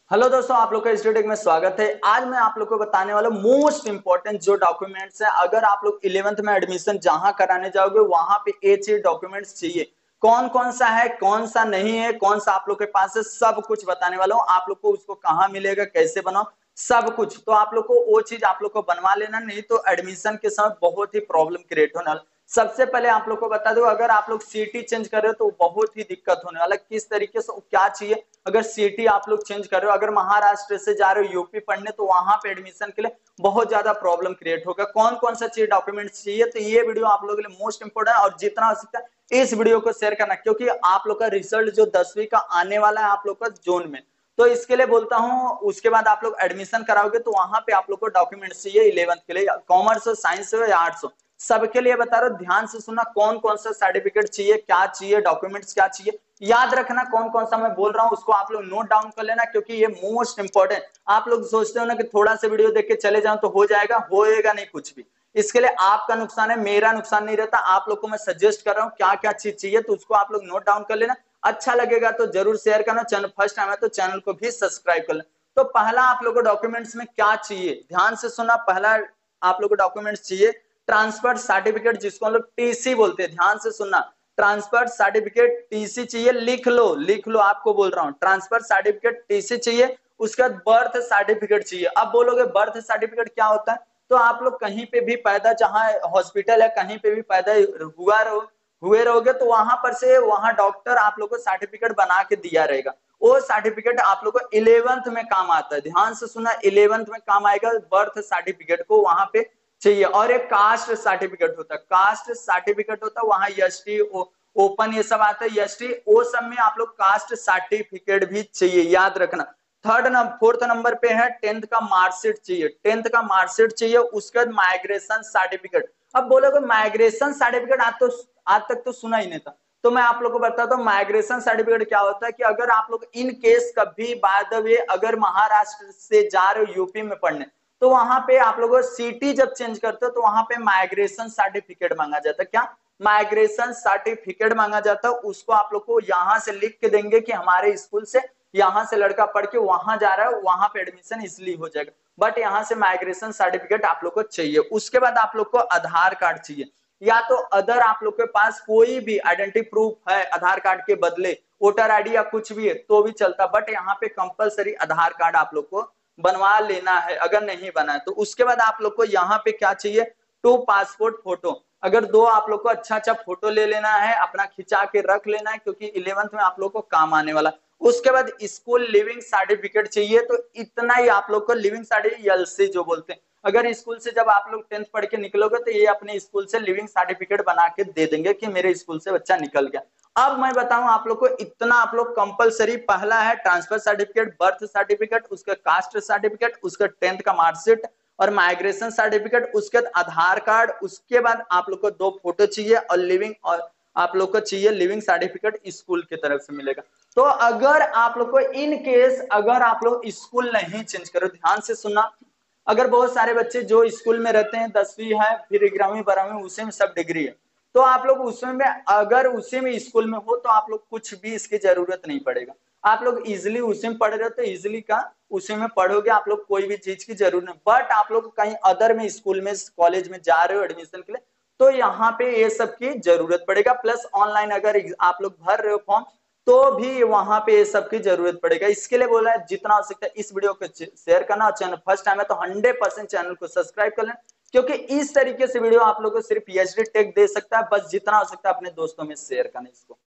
Hello दोस्तों, आप लोग का स्टूडियो में स्वागत है। आज मैं आप लोग को बताने वाला मोस्ट इंपॉर्टेंट जो डॉक्यूमेंट्स हैं, अगर आप लोग 11th में एडमिशन जहां कराने जाओगे वहां पे ये चीज डॉक्यूमेंट्स चाहिए। कौन कौन सा है, कौन सा नहीं है, कौन सा आप लोग के पास है, सब कुछ बताने वाला हूँ। आप लोग को उसको कहाँ मिलेगा, कैसे बनाओ, सब कुछ। तो आप लोग को वो चीज आप लोग को बनवा लेना, नहीं तो एडमिशन के समय बहुत ही प्रॉब्लम क्रिएट होने वाला। सबसे पहले आप लोग को बता दूं, अगर आप लोग सिटी चेंज कर रहे हो तो बहुत ही दिक्कत होने वाला। किस तरीके से, क्या चाहिए, अगर सिटी आप लोग चेंज कर रहे हो, अगर महाराष्ट्र से जा रहे हो यूपी पढ़ने, तो वहां पे एडमिशन के लिए बहुत ज्यादा प्रॉब्लम क्रिएट होगा। कौन कौन सा चाहिए, डॉक्यूमेंट्स चाहिए, तो ये वीडियो आप लोगों के लिए मोस्ट इंपोर्टेंट है। और जितना हो सकता है इस वीडियो को शेयर करना, क्योंकि आप लोग का रिजल्ट जो 10वीं का आने वाला है आप लोग का जून में, तो इसके लिए बोलता हूँ। उसके बाद आप लोग एडमिशन कराओगे तो वहां पे आप लोग को डॉक्यूमेंट्स चाहिए 11th के लिए, कॉमर्स हो, साइंस हो या आर्ट्स हो, सबके लिए बता रहा हूँ। ध्यान से सुनना, कौन कौन सा सर्टिफिकेट चाहिए, क्या चाहिए, डॉक्यूमेंट्स क्या चाहिए, याद रखना। कौन कौन सा मैं बोल रहा हूँ उसको आप लोग नोट डाउन कर लेना, क्योंकि ये मोस्ट इंपॉर्टेंट। आप लोग सोचते हो ना कि थोड़ा सा वीडियो देख के चले जाओ तो हो जाएगा, होएगा नहीं कुछ भी। इसके लिए आपका नुकसान है, मेरा नुकसान नहीं रहता। आप लोग को मैं सजेस्ट कर रहा हूँ क्या क्या चीज चाहिए, तो उसको आप लोग नोट डाउन कर लेना। अच्छा लगेगा तो जरूर शेयर करना। चैनल फर्स्ट टाइम है तो चैनल को भी सब्सक्राइब कर लेना। तो पहला आप लोग को डॉक्यूमेंट्स में क्या चाहिए, ध्यान से सुना। पहला आप लोग को डॉक्यूमेंट्स चाहिए ट्रांसफर सर्टिफिकेट, जिसको हम लोग टीसी बोलते हैं। ध्यान से सुनना, ट्रांसफर सर्टिफिकेट टीसी चाहिए। लिख लो लिख लो, आपको बोल रहा हूँ, ट्रांसफर सर्टिफिकेट टीसी चाहिए। उसके बाद बर्थ सर्टिफिकेट चाहिए। अब बोलोगे बर्थ सर्टिफिकेट क्या होता है, तो आप लोग कहीं पे भी पैदा, जहां हॉस्पिटल है कहीं पे भी पैदा हुए रहोगे, तो वहां पर से वहां डॉक्टर आप लोग को सर्टिफिकेट बना के दिया रहेगा। वो सर्टिफिकेट आप लोग को 11th में काम आता है। ध्यान से सुना, 11th में काम आएगा। बर्थ सर्टिफिकेट को वहां पे चाहिए। और एक कास्ट सर्टिफिकेट होता है, कास्ट सर्टिफिकेट होता है, वहां एसटी ओपन ये सब आता है। एसटी वो सब में आप लोग कास्ट सर्टिफिकेट भी चाहिए, याद रखना। फोर्थ नंबर पे है 10th का मार्कशीट चाहिए। 10th का मार्कशीट चाहिए। उसके बाद माइग्रेशन सर्टिफिकेट। अब बोलोगे माइग्रेशन सर्टिफिकेट आज तक तो सुना ही नहीं था, तो मैं आप लोग को बताता हूँ माइग्रेशन सर्टिफिकेट क्या होता है। कि अगर आप लोग इन केस कभी बाय द वे अगर महाराष्ट्र से जा रहे हो यूपी में पढ़ने, तो वहां पे आप लोगों को सिटी जब चेंज करते हो तो वहां पे माइग्रेशन सर्टिफिकेट मांगा जाता है। क्या माइग्रेशन सर्टिफिकेट मांगा जाता है। उसको आप लोग को यहाँ से लिख के देंगे कि हमारे स्कूल से यहाँ से लड़का पढ़ के वहां जा रहा है, वहां पे एडमिशन इसलिए हो जाएगा। बट यहाँ से माइग्रेशन सर्टिफिकेट आप लोग को चाहिए। उसके बाद आप लोग को आधार कार्ड चाहिए, या तो अदर आप लोग के पास कोई भी आइडेंटिटी प्रूफ है आधार कार्ड के बदले, वोटर आईडी या कुछ भी है तो भी चलता। बट यहाँ पे कंपलसरी आधार कार्ड आप लोग को बनवा लेना है, अगर नहीं बना है तो। उसके बाद आप लोग को यहाँ पे क्या चाहिए, 2 पासपोर्ट फोटो। अगर 2 आप लोग को अच्छा अच्छा फोटो ले लेना है, अपना खिंचा के रख लेना है, क्योंकि 11th में आप लोग को काम आने वाला। उसके बाद स्कूल लिविंग सर्टिफिकेट चाहिए। तो इतना ही आप लोग को लिविंग सर्टिफिकेट, एलसी जो बोलते हैं। अगर स्कूल से जब आप लोग 10th पढ़ के निकलोगे तो ये अपने स्कूल से लिविंग सर्टिफिकेट बना के दे देंगे कि मेरे स्कूल से बच्चा निकल गया। अब मैं बताऊं आप लोग को, इतना आप लोग कंपलसरी। पहला है ट्रांसफर सर्टिफिकेट, बर्थ सर्टिफिकेट, उसका कास्ट सर्टिफिकेट, उसका 10th का मार्कशीट और माइग्रेशन सर्टिफिकेट, उसके बाद आधार कार्ड। उसके बाद आप लोग को 2 फोटो चाहिए और लिविंग, और आप लोग को चाहिए लिविंग सर्टिफिकेट स्कूल की तरफ से मिलेगा। तो अगर आप लोग को इन केस अगर आप लोग स्कूल नहीं चेंज करो, ध्यान से सुनना। अगर बहुत सारे बच्चे जो स्कूल में रहते हैं, 10वीं है फिर 11वीं 12वीं उसी में सब डिग्री है, तो आप लोग उसमें अगर उसी में स्कूल में हो तो आप लोग कुछ भी इसकी जरूरत नहीं पड़ेगा। आप लोग इजिली उसी में पढ़ रहे हो तो इजिली का उसी में पढ़ोगे, आप लोग कोई भी चीज की जरूरत नहीं। बट आप लोग कहीं अदर में स्कूल में कॉलेज में जा रहे हो एडमिशन के लिए, तो यहाँ पे ये सब की जरूरत पड़ेगा। प्लस ऑनलाइन अगर आप लोग भर रहे हो फॉर्म, तो भी वहां पे ये सब की जरूरत पड़ेगा। इसके लिए बोला है जितना हो सकता है इस वीडियो को शेयर करना। और चैनल फर्स्ट टाइम है तो 100% चैनल को सब्सक्राइब कर लेना, क्योंकि इस तरीके से वीडियो आप लोग को सिर्फ पीएचडी टेक दे सकता है। बस जितना हो सकता है अपने दोस्तों में शेयर करना इसको।